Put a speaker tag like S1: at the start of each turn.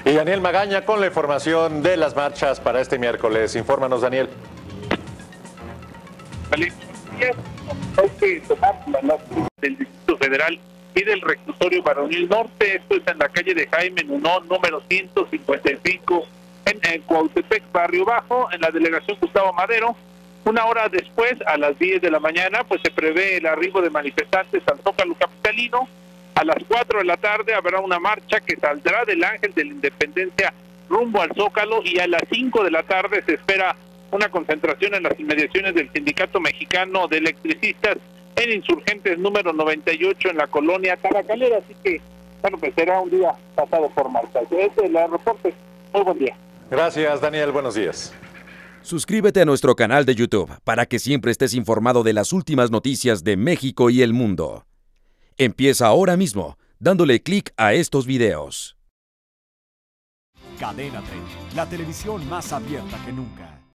S1: Y Daniel Magaña con la información de las marchas para este miércoles. Infórmanos, Daniel.
S2: Hay que tomar del Distrito Federal y del Reclusorio Varonil Norte. Esto es en la calle de Jaime Nunón, número 155, en Cuautepec, Barrio Bajo, en la delegación Gustavo Madero. Una hora después, a las 10 de la mañana, pues se prevé el arribo de manifestantes al Zócalo capitalino. A las 4 de la tarde habrá una marcha que saldrá del Ángel de la Independencia rumbo al Zócalo, y a las 5 de la tarde se espera una concentración en las inmediaciones del Sindicato Mexicano de Electricistas en Insurgentes número 98 en la colonia Tabacalera. Así que, bueno, pues será un día pasado por marcha. Este es el reporte. Muy buen día.
S1: Gracias, Daniel. Buenos días.
S3: Suscríbete a nuestro canal de YouTube para que siempre estés informado de las últimas noticias de México y el mundo. Empieza ahora mismo, dándole clic a estos videos.
S4: Cadena 30, la televisión más abierta que nunca.